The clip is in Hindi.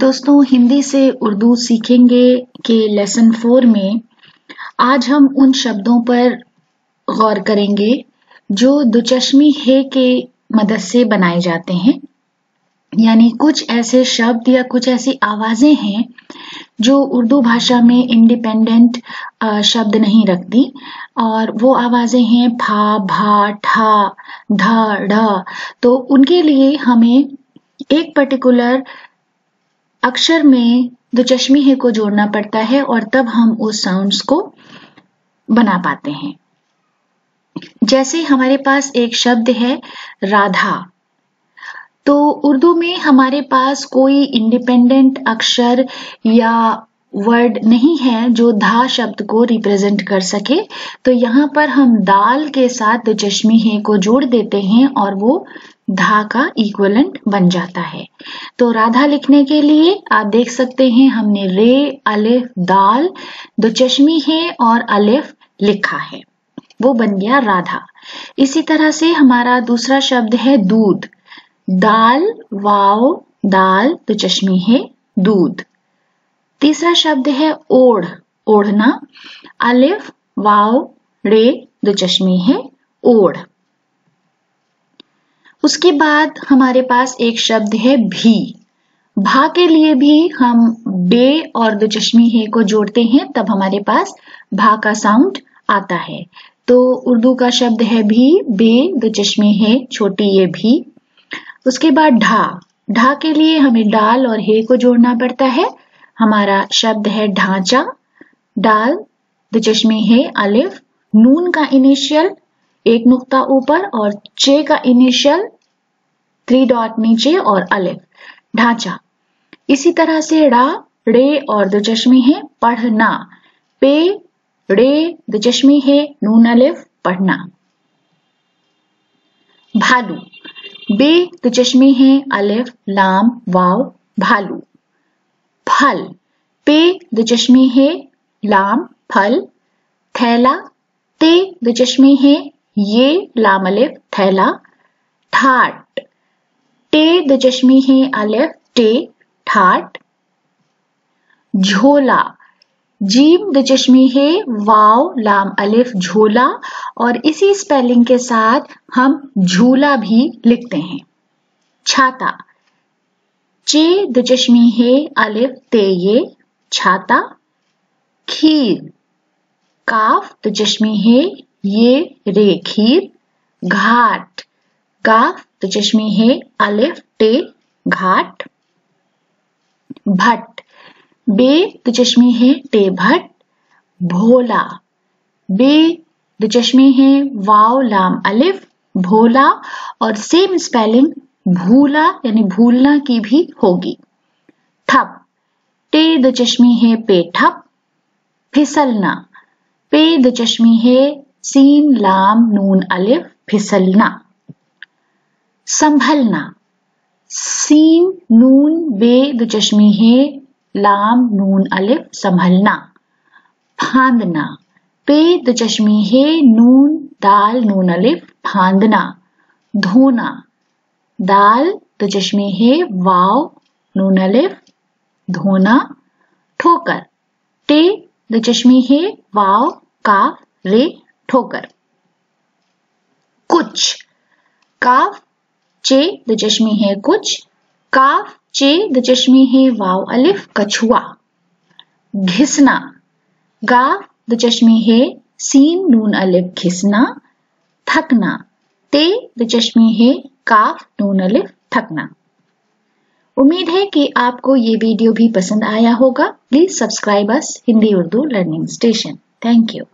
दोस्तों, हिंदी से उर्दू सीखेंगे के लेसन 4 में आज हम उन शब्दों पर गौर करेंगे जो दुचश्मी है के मदद से बनाए जाते हैं। यानी कुछ ऐसे शब्द या कुछ ऐसी आवाजें हैं जो उर्दू भाषा में इंडिपेंडेंट शब्द नहीं रखती, और वो आवाजें हैं फा, भा, ठा, धा, ढ। तो उनके लिए हमें एक पर्टिकुलर अक्षर में दुचश्मी है को जोड़ना पड़ता है और तब हम उस साउंड्स को बना पाते हैं। जैसे हमारे पास एक शब्द है राधा, तो उर्दू में हमारे पास कोई इंडिपेंडेंट अक्षर या वर्ड नहीं है जो धा शब्द को रिप्रेजेंट कर सके, तो यहाँ पर हम दाल के साथ दुचश्मी है को जोड़ देते हैं और वो धा का इक्विवेलेंट बन जाता है। तो राधा लिखने के लिए आप देख सकते हैं हमने रे, अलिफ, दाल, दुचश्मी है और अलिफ लिखा है, वो बन गया राधा। इसी तरह से हमारा दूसरा शब्द है दूध, दाल, वाव, दाल, दुचश्मी है दूध। तीसरा शब्द है ओढ़, ओढ़ना, अलिफ, वाव, रे, दुचश्मी है ओढ़। उसके बाद हमारे पास एक शब्द है भी, भा के लिए भी हम बे और दुचश्मी है को जोड़ते हैं, तब हमारे पास भा का साउंड आता है। तो उर्दू का शब्द है भी, बे, दुचश्मी है छोटी ये भी। उसके बाद ढा, ढा के लिए हमें डाल और हे को जोड़ना पड़ता है। हमारा शब्द है ढांचा, डाल, दुचश्मी है अलिफ, नून का इनिशियल एक नुक्ता ऊपर और चे का इनिशियल 3 डॉट नीचे और अलिफ, ढांचा। इसी तरह से ड़ा, रे और दुचश्मी है पढ़ना, पे, रे, दुचश्मी है नून अलिफ, पढ़ना। भालू, बे, दुचश्मी है अलिफ, लाम, वाव, भालू। फल, पे, दुचश्मी है लाम, फल। थैला, ते, दुचश्मी है ये, लाम अलिफ, थैला। ठाट, टे, दुचश्मी है अलिफ, टे, ठाट। झोला, जीम, दुचश्मी है वाव, लाम अलिफ, झोला। और इसी स्पेलिंग के साथ हम झूला भी लिखते हैं। छाता, चे, दुचश्मी है अलिफ, ते, ये, छाता। खीर, काफ, दुचश्मी है ये, रे, खीर। घाट, गाफ, दुचश्मी है अलिफ, टे, घाट। भट्ट, बे, दुचश्मी है टे, भट्ट। भोला, बे, दुचश्मी है वाव, लाम अलिफ, भोला। और सेम स्पेलिंग भूला यानी भूलना की भी होगी। ठप, टे, दुचश्मी है पे, ठप। फिसलना, पे, दुचश्मी है सीन, लाम, नून अलिफ, फिसलना। संभलना, सीन, नून, बे, दुचश्मी है लाम, नून अलिफ, संभलना। फांदना, पे, दुचश्मी है नून, दाल, नून अलिफ, फांदना। धोना, दाल, दुचश्मी है वाव, नून अलिफ, धोना। ठोकर, टे, दुचश्मी है वाव, काफ, रे, ठोकर। कुछ, काफ, चे, दुचश्मी है कुछ, काफ, चे, दुचश्मी है वाव अलिफ, कछुआ। घिसना, गाफ, दुचश्मी है सीन, नून अलिफ, घिसना। थकना, ते, दुचश्मी है काफ, नून अलिफ, थकना। उम्मीद है कि आपको ये वीडियो भी पसंद आया होगा। Please subscribe us Hindi Urdu learning station. Thank you.